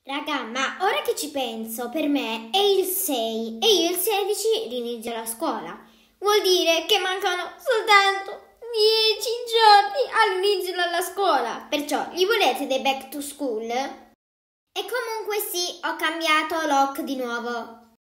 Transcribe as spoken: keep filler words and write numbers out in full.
Raga, ma ora che ci penso, per me è il sei e io il sedici rinizio la scuola. Vuol dire che mancano soltanto dieci giorni all'inizio della scuola. Perciò, gli volete dei back to school? E comunque sì, ho cambiato look di nuovo.